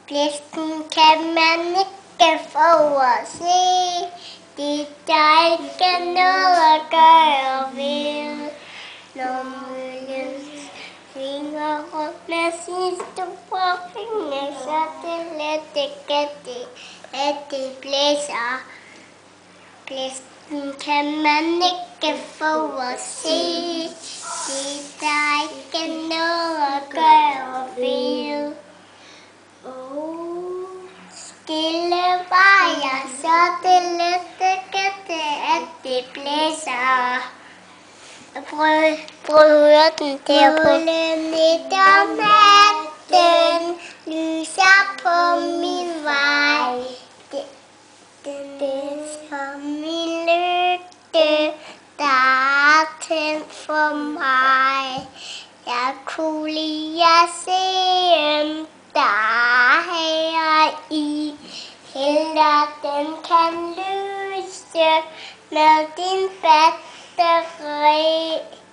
Blæsten kan man ikke få at se. Det der ikke noget at gøre ved. Når møllen svinger rundt med sin store fingre, så det let ikke det, at det blæser. Blæsten kan man ikke få at se. Det der ikke noget at gøre ved. Stille var jeg, så det let ikke det, at det blæser. Prøv at høre den der på. Midt om natten lyser på min vej. Den som min lygte, der er tændt for mig. Jeg kunne lide at se, der her i. Heller den kan lyse med din batteri.